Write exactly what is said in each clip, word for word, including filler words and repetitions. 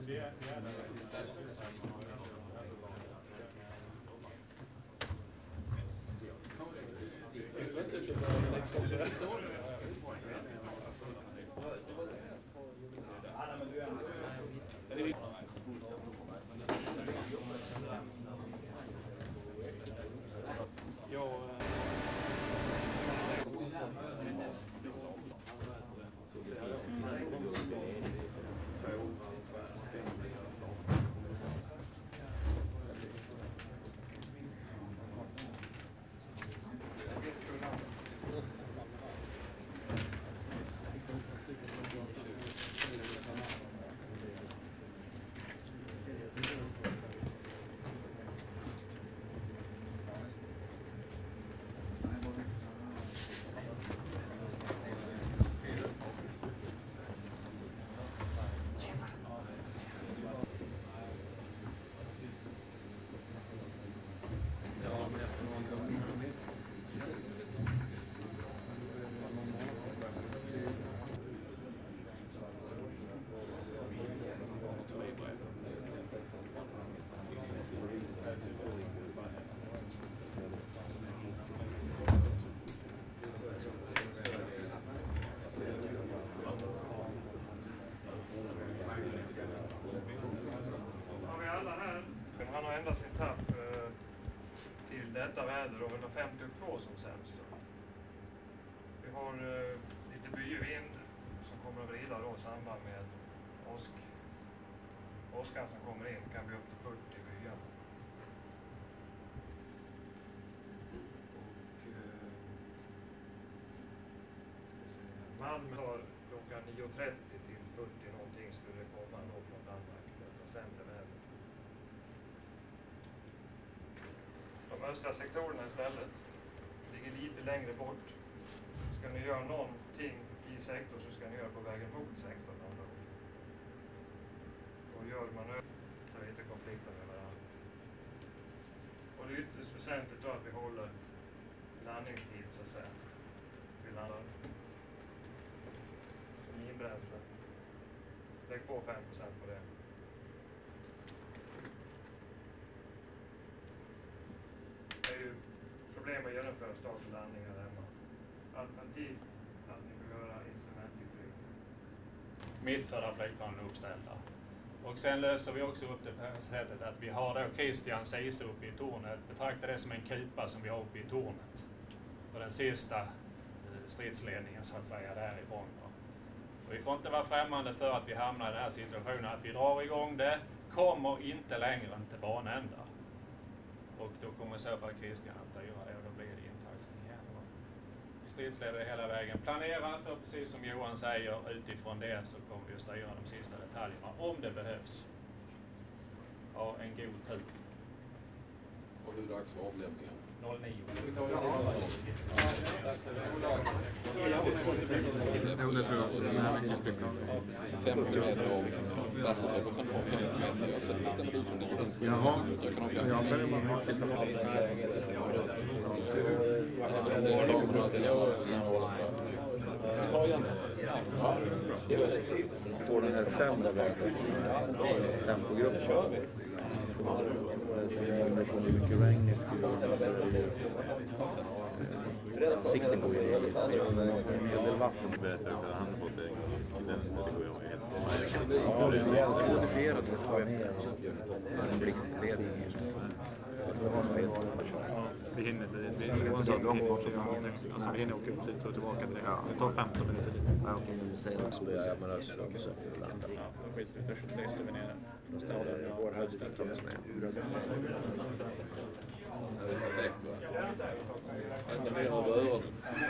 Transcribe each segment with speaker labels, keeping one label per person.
Speaker 1: Han har ändrat sin tapp eh, till detta väder och hundrafemtiotvå som sämst. Vi har eh, lite byvind som kommer att vrida då i samband med åsk. Åskan som kommer in kan bli upp till fyrtio byar. Och eh, Malmö har klockan nio trettio till fyrtio någonting skulle det komma då från Danmark. Detta sämre väder. De östra sektorerna istället ligger lite längre bort. Ska ni göra någonting i sektor så ska ni göra på vägen mot sektorn. Och gör man över så är det inte konflikter med varandra. Och det är ytterst väsentligt då att vi håller landningstid så att säga. Vi landar minbränsle. Lägg på fem procent på det. Det är ju problem att genomföra start och landningar hemma. Alternativt att ni får göra instrumenttillflygning.
Speaker 2: Medförda flygplanen uppställda. Och sen löser vi också upp det på det sättet att vi har då Christians is uppe i tornet. Betrakta det som en kupa som vi har uppe i tornet. Och den sista stridsledningen så att säga därifrån. Och vi får inte vara främmande för att vi hamnar i den här situationen att vi drar igång det, kommer inte längre än till banända. Och då kommer i så fall Christian att styra det och då blir det intaxning igen. Vi stridsleder hela vägen. Planera för precis som Johan säger, utifrån det så kommer vi att styra de sista detaljerna om det behövs. Ja, en god tur.
Speaker 3: Och hur dags var avlämningen?
Speaker 2: noll nio.
Speaker 3: femtio meter om vattenfall kan ha femtio meter. Jag sätter bestämmer du som det.
Speaker 4: Jaha.
Speaker 3: Jag kan ha femtio
Speaker 4: Jag
Speaker 3: meter.
Speaker 4: följer bara titta på
Speaker 3: Det är kamerorna till jag som kan hålla på. Vi tar igen det. Ja, det är höst.
Speaker 4: på den här sämre vägen. Tempogrupp kör vi. Så det kommer mycket regn i skuren. Sikte på det. En del vatten.
Speaker 5: Berättar också att han har fått den det går ju helt.
Speaker 4: Ja, det är modifierat ett tag efter. En blixtledning.
Speaker 5: Vi hinner vi hinner inte så gång också alltså vi hinner åka ut dit och tillbaka till det. Det tar femton minuter dit. Ja, okej.
Speaker 4: Vi säger också det är man alltså också landa.
Speaker 5: Ja, skit det det står vi nere. Då står det
Speaker 4: Vår högsta tas ner.
Speaker 3: Det är perfekt. Ända ner över öronen.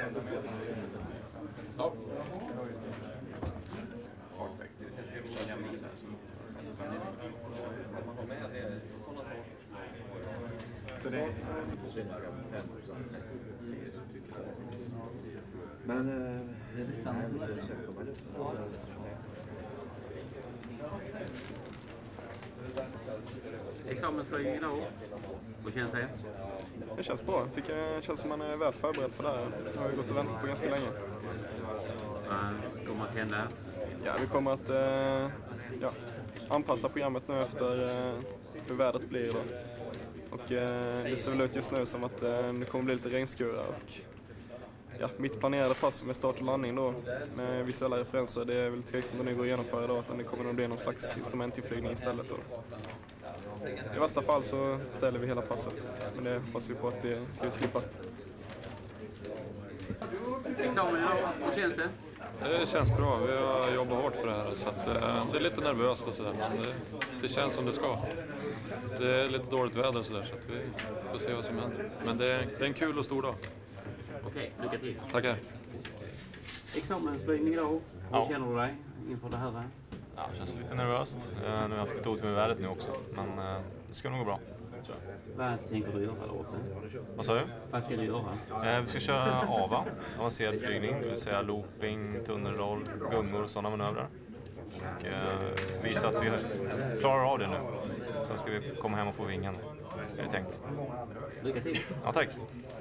Speaker 3: Ja.
Speaker 5: Så det
Speaker 4: men eh
Speaker 6: examensflyg idag. Vad känns det?
Speaker 7: Det känns bra. Jag tycker det känns som man är väl förberedd för det här. Jag har ju gått och väntat på ganska länge.
Speaker 6: Vad kommer att hända?
Speaker 7: Ja, vi kommer att eh, ja, anpassa programmet nu efter eh, hur vädret blir då. Och eh, det ser väl ut just nu som att eh, det kommer bli lite regnskurar. Och ja, mitt planerade pass med start och landning då med visuella referenser, det är väl tveksamt om det går att genomföra då, utan det kommer nog bli någon slags instrumentinflygning istället då. I värsta fall så ställer vi hela passet, men det hoppas vi på att det ska vi slippa.
Speaker 6: Examen idag, hur känns det?
Speaker 8: Det känns bra. Vi har jobbat hårt för det här, så att, eh, det är lite nervöst och sådär, men det, det känns som det ska. Det är lite dåligt väder och sådär, så att vi får se vad som händer. Men det är, det är en kul och stor dag.
Speaker 6: Okej, lycka till.
Speaker 8: Tackar.
Speaker 6: Examensflygning idag, hur
Speaker 9: Ja.
Speaker 6: känner du dig inför det här?
Speaker 9: Ja, det känns lite nervöst. Uh, nu har jag haft lite otur med vädret nu också, men uh, det ska nog gå bra. Tror jag.
Speaker 6: Vad tänker du göra då?
Speaker 9: Vad sa du?
Speaker 6: Vad ska du göra?
Speaker 9: Uh, vi ska köra A V A, avancerad flygning, det vill säga looping, tunnelroll, gungor och sådana manövrar. Och uh, visa att vi klarar av det nu. Sen ska vi komma hem och få vingen, är det tänkt.
Speaker 6: Lycka till.
Speaker 9: Ja, tack.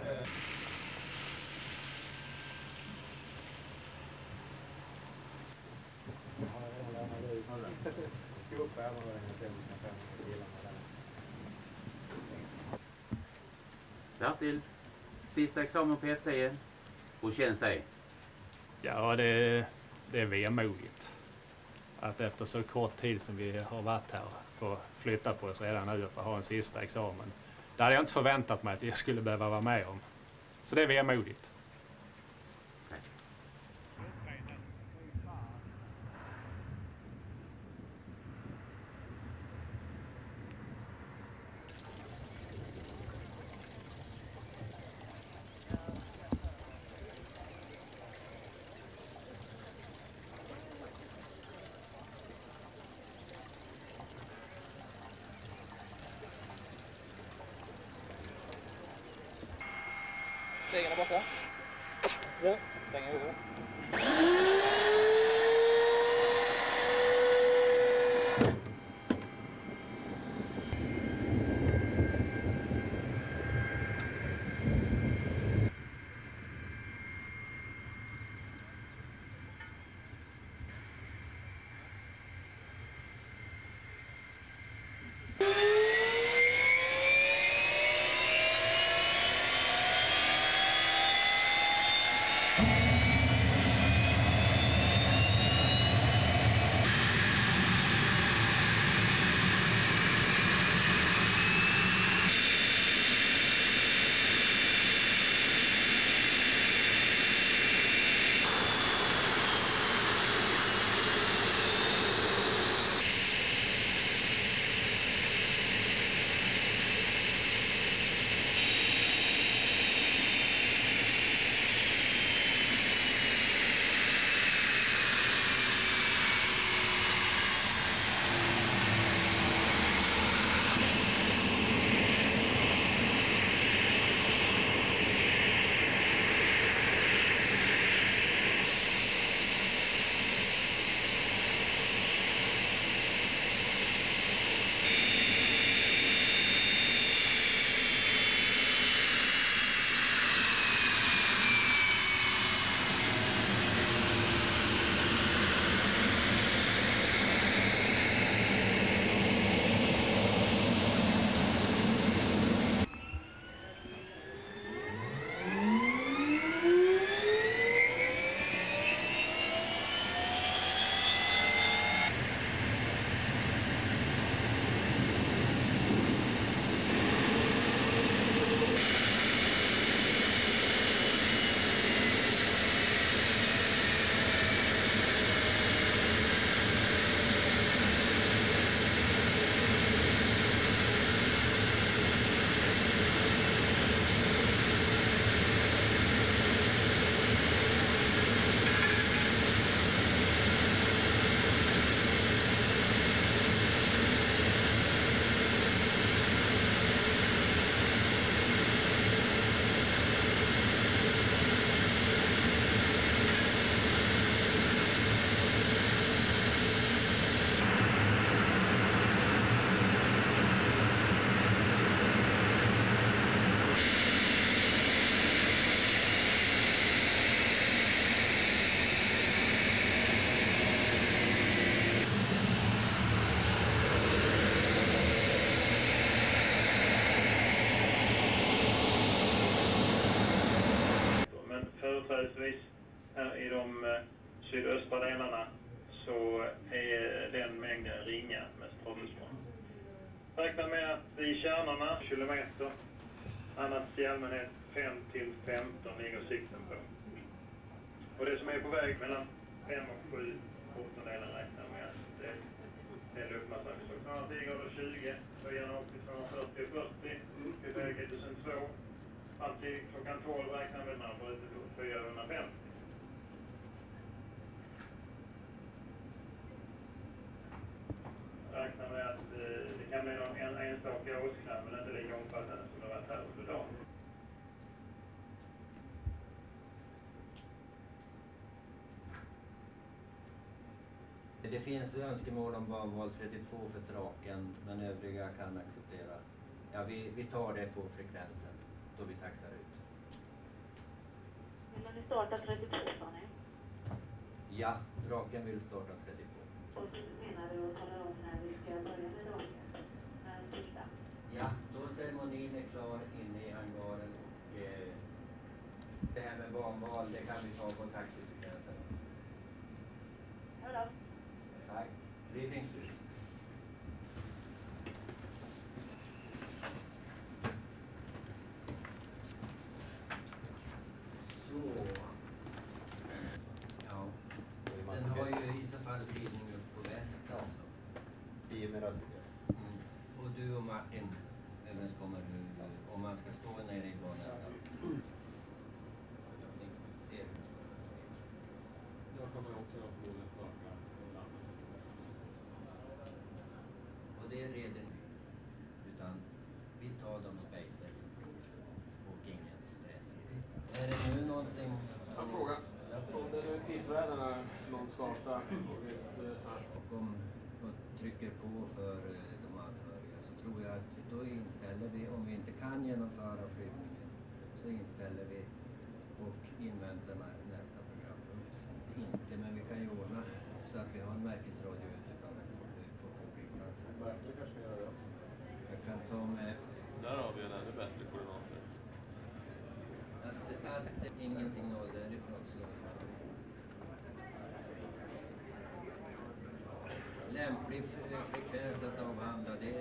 Speaker 6: Bertil, sista examen på F tio. Hur känns det?
Speaker 2: Ja, det, det är vemodigt. Att efter så kort tid som vi har varit här få flytta på oss redan nu och få ha en sista examen. Det hade jag inte förväntat mig att jag skulle behöva vara med om. Så det är vemodigt.
Speaker 10: Stegen är borta. Ja. Stänger över.
Speaker 11: företrädesvis här i de eh, sydöstra delarna så är den mängden ringa med strålningsbarn. Räkna med att i kärnorna kilometer, annars i allmänhet fem till femton ligger sikten på. Och det som är på väg mellan fem och sju åttondelen räknar med att det, det är luftmassan. Så knarrar tio grader tjugo, höjarna upp till tvåhundrafyrtio till fyrtio, upp till väg ett tusen två. Fram till klockan tolv räknar med man på fyrahundrafemtio. Räknar med att eh, det kan bli någon en, enstaka åsknad, men inte lika omfattande som det varit här under dagen.
Speaker 12: Det finns önskemål om banval trettiotvå för Draken, men övriga kan acceptera. Ja, vi, vi tar det på frekvensen då vi taxar ut.
Speaker 13: Vill ni starta trettiotvå, sa ni?
Speaker 12: Ja, Draken vill starta trettiotvå.
Speaker 13: Och menar du att tala om när vi ska börja med Draken? När sista?
Speaker 12: Ja, då ceremonin är klar inne i hangaren och eh, det här med banval, det kan vi ta på taxifrekvensen.
Speaker 13: Ja då.
Speaker 12: Tack. Briefing slut. Så. Ja. Den har ju i så fall tidning upp på väst alltså. I och med att... Mm. Och du och Martin överenskommer nu om man ska stå nere i banan.
Speaker 8: Jag kommer också att förmodligen starta.
Speaker 12: Och det är redan utan vi tar de spaces som blir och ingen stress i det. Är det nu någonting?
Speaker 8: En fråga. Om det är isvärdena någon startar och visst så här.
Speaker 12: Och om man trycker på för de anhöriga så tror jag att då inställer vi, om vi inte kan genomföra flygningen, så inställer vi och inväntar nästa program. Inte, men vi kan ju ordna så att vi har en märkesradio ute på flygplatsen.
Speaker 8: Verkligen kanske göra det också.
Speaker 12: Jag kan ta med...
Speaker 8: Där har vi en ännu bättre koordinater.
Speaker 12: Att, att ingen signal därifrån så... Lämplig frekvens att avhandla det.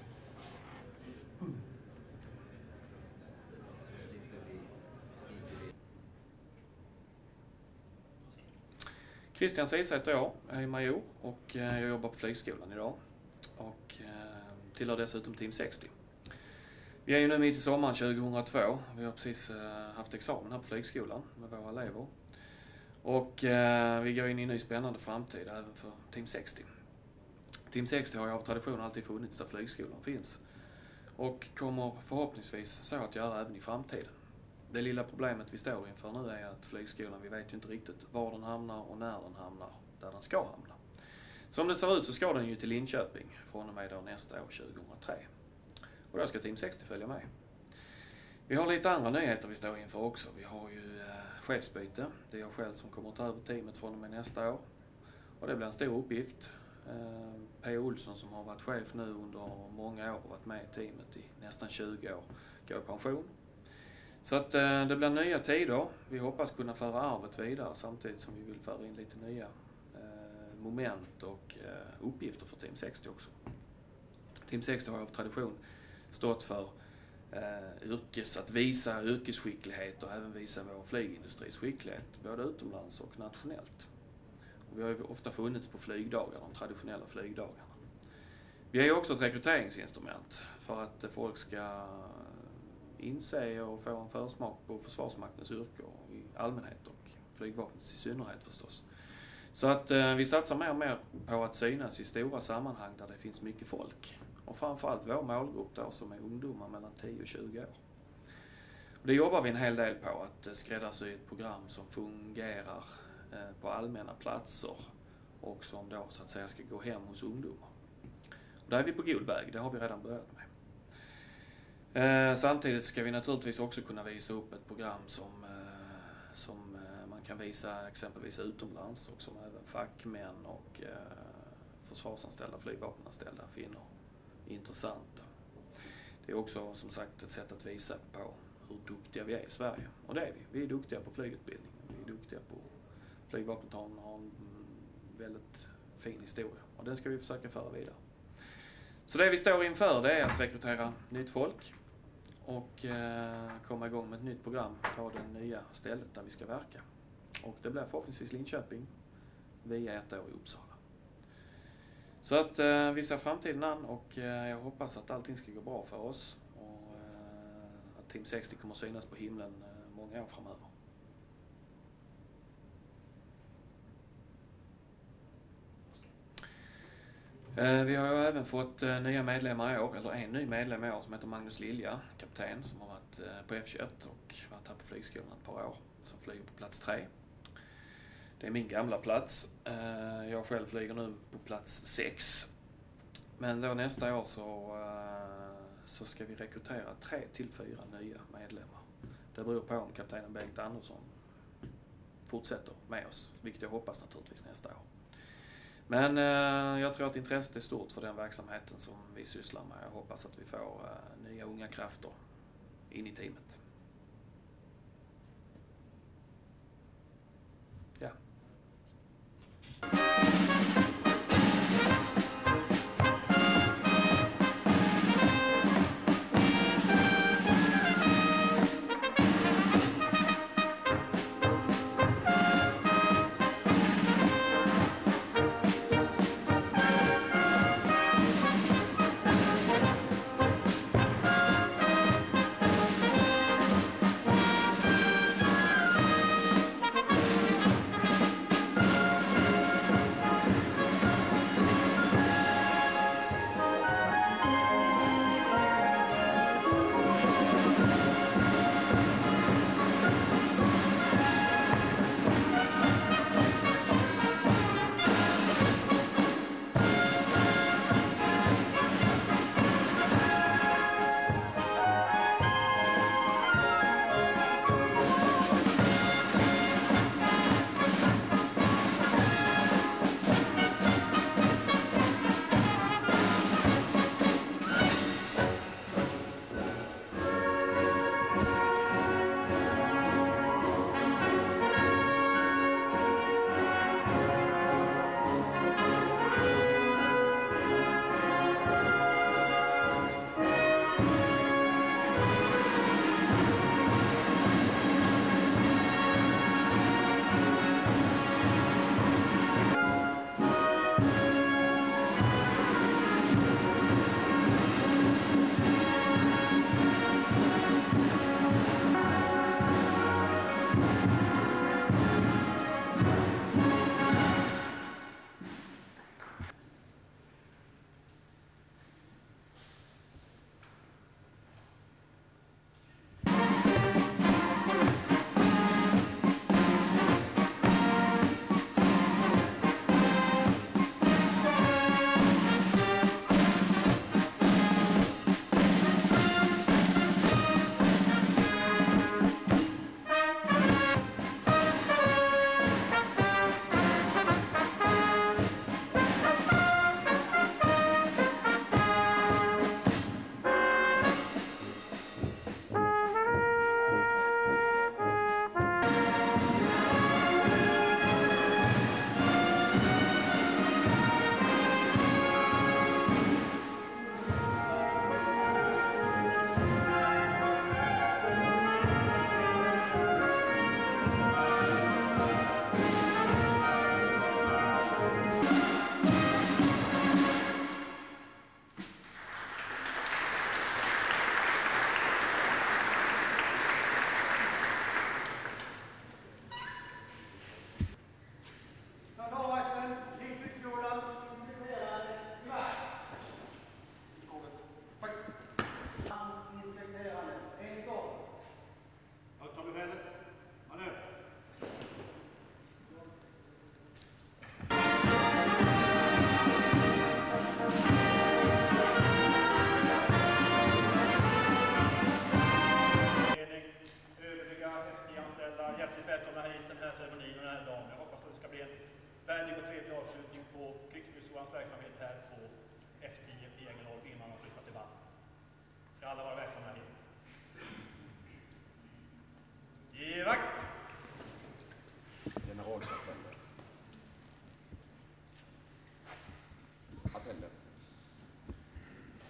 Speaker 5: Christian Cis heter jag, jag är major och jag jobbar på flygskolan idag och tillhör dessutom Team sextio. Vi är ju nu mitt i sommaren tjugohundratvå, vi har precis haft examen här på flygskolan med våra elever och vi går in i en ny spännande framtid även för Team sextio. Team sextio har ju av tradition alltid funnits där flygskolan finns och kommer förhoppningsvis så att göra även i framtiden. Det lilla problemet vi står inför nu är att flygskolan, vi vet ju inte riktigt var den hamnar och när den hamnar där den ska hamna. Som det ser ut så ska den ju till Linköping från och med då nästa år tjugohundratre. Och då ska Team sextio följa med. Vi har lite andra nyheter vi står inför också. Vi har ju eh, chefsbyte. Det är jag själv som kommer att ta över teamet från och med nästa år. Och det blir en stor uppgift. Eh, P. Olsson som har varit chef nu under många år och varit med i teamet i nästan tjugo år går i pension. Så att eh, det blir nya tider. Vi hoppas kunna föra arvet vidare samtidigt som vi vill föra in lite nya eh, moment och eh, uppgifter för Team sextio också. Team sextio har av tradition stått för eh, yrkes, att visa yrkesskicklighet och även visa vår flygindustris skicklighet både utomlands och nationellt. Och vi har ju ofta funnits på flygdagar, de traditionella flygdagarna. Vi är ju också ett rekryteringsinstrument för att folk ska inse och få en försmak på Försvarsmaktens yrke i allmänhet och flygvapnet i synnerhet förstås. Så att eh, vi satsar mer och mer på att synas i stora sammanhang där det finns mycket folk. Och framförallt vår målgrupp då som är ungdomar mellan tio och tjugo år. Och det jobbar vi en hel del på, att skräddarsy ett program som fungerar eh, på allmänna platser och som då så att säga ska gå hem hos ungdomar. Och där är vi på god väg, det har vi redan börjat med. Eh, samtidigt ska vi naturligtvis också kunna visa upp ett program som, eh, som eh, man kan visa exempelvis utomlands och som även fackmän och eh, försvarsanställda, flygvapenanställda finner intressant. Det är också som sagt ett sätt att visa på hur duktiga vi är i Sverige. Och det är vi. Vi är duktiga på flygutbildning. Vi duktiga på. Flygvapnet har en, har en väldigt fin historia och den ska vi försöka föra vidare. Så det vi står inför det är att rekrytera nytt folk och eh, komma igång med ett nytt program på det nya stället där vi ska verka. Och det blir förhoppningsvis Linköping via ett år i Uppsala. Så att eh, vi ser framtiden an och eh, jag hoppas att allting ska gå bra för oss och eh, att Team sextio kommer synas på himlen eh, många år framöver. Eh, vi har ju även fått eh, nya medlemmar i år, eller en ny medlem i år som heter Magnus Lilja, kapten som har varit eh, på F tjugoett och varit här på flygskolan ett par år, som flyger på plats tre. Det är min gamla plats. Jag själv flyger nu på plats sex. Men då nästa år så, så ska vi rekrytera tre till fyra nya medlemmar. Det beror på om kaptenen Bengt Andersson fortsätter med oss, vilket jag hoppas naturligtvis nästa år. Men jag tror att intresset är stort för den verksamheten som vi sysslar med. Jag hoppas att vi får nya unga krafter in i teamet. Ja.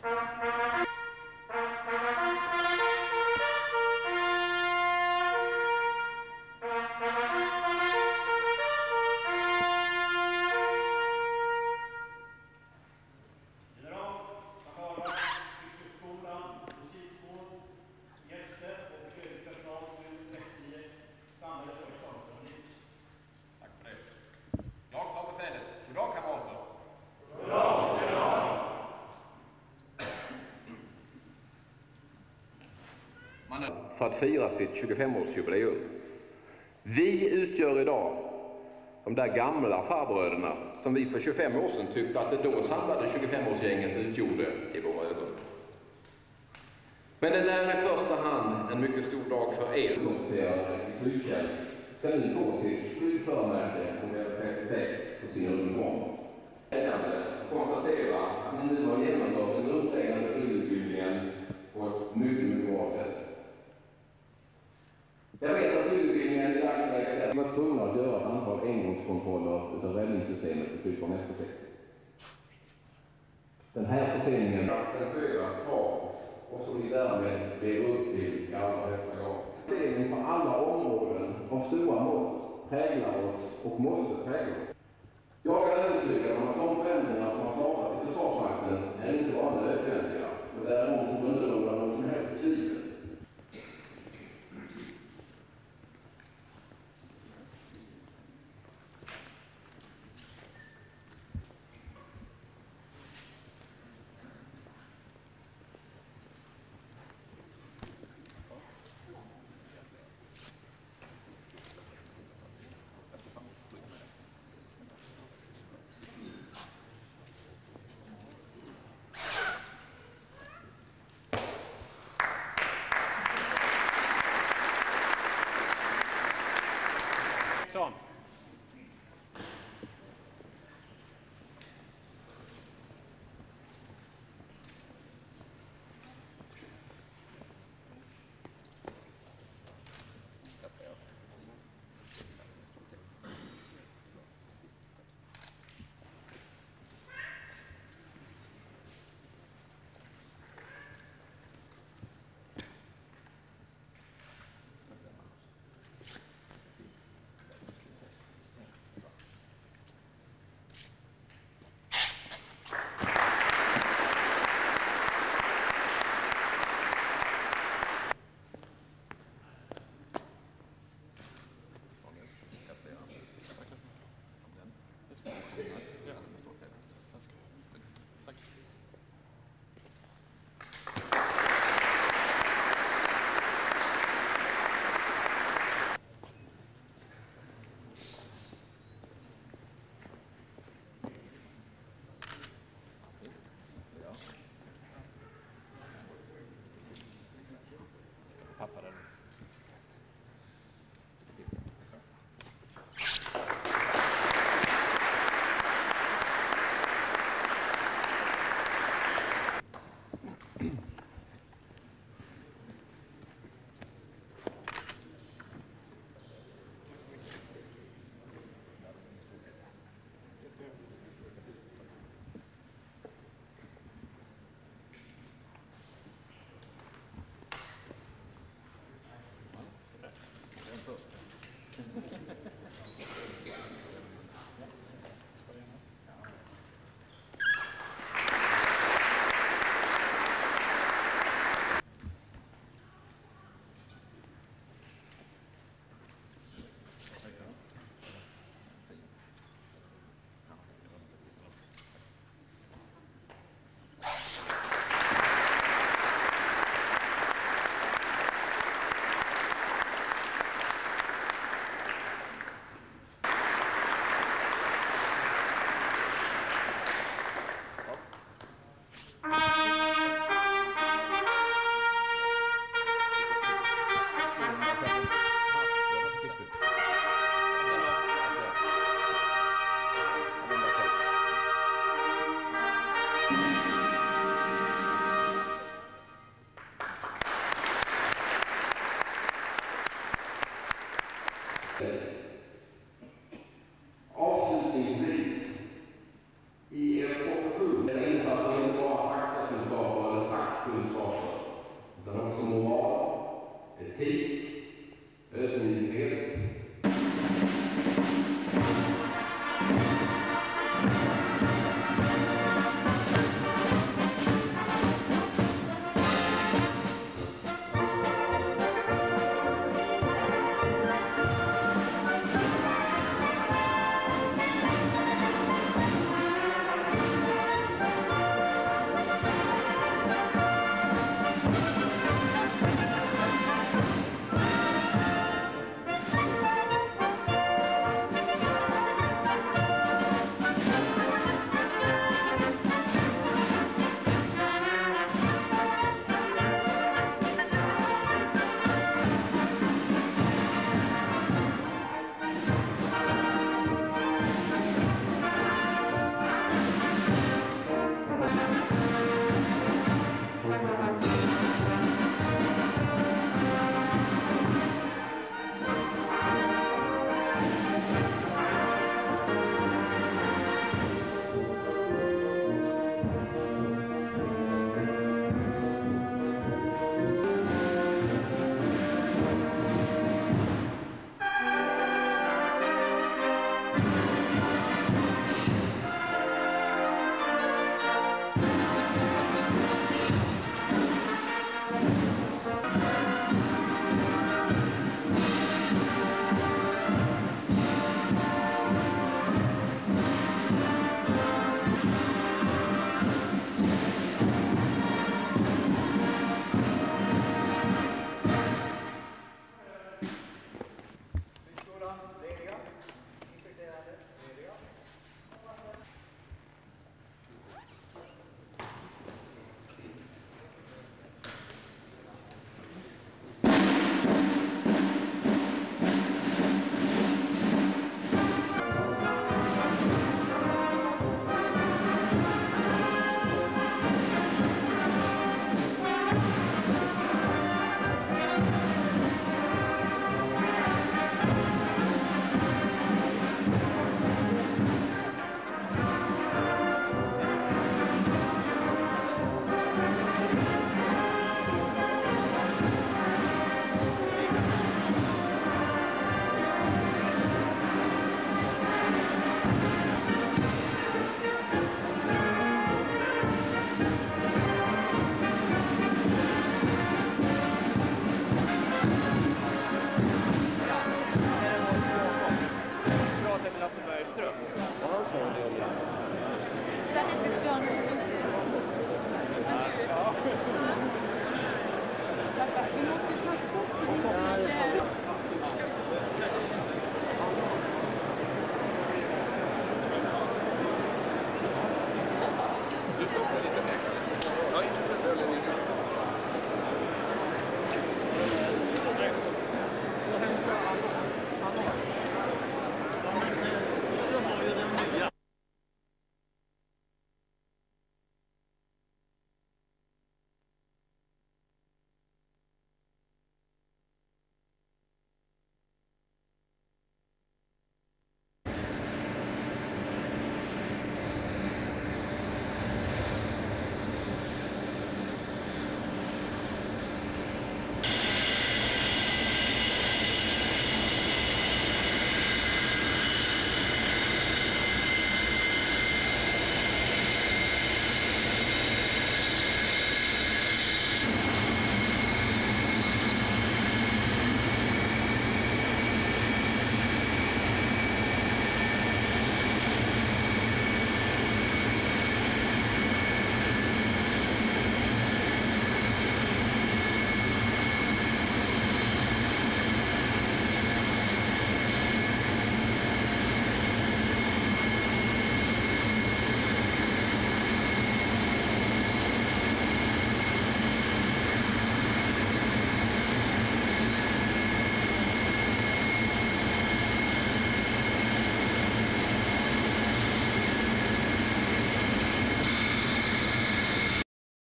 Speaker 14: För att fira sitt tjugofemårsjubileum. Vi utgör idag de där gamla farbröderna som vi för tjugofem år sedan tyckte att det då samlade tjugofemårsgänget utgjorde i våra ögon. Men det där är i första hand en mycket stor dag för er som officerare i flygtjänst ska nu få sitt flygförmärke på trettiosex på sin uniform. Glädjande konstatera att ni nu har genomfört den grundläggande flygutbildningen på ett mycket, mycket bra sätt. Jag vet att flygutbildningen i dagsläget är att vi var tvungna att göra ett antal engångskontroller utav räddningssystemet för flygplan F sextio. Den här förseningen accentuerar krav och som vi därmed lever upp till i allra högsta grad. Försening på alla områden av stora mått präglar oss och måste prägla oss. Jag är övertygad om att de förändringar som har startat i Försvarsmakten är inte bara nödvändiga, och däremot får det inte råda någon som helst tvivel. Tid.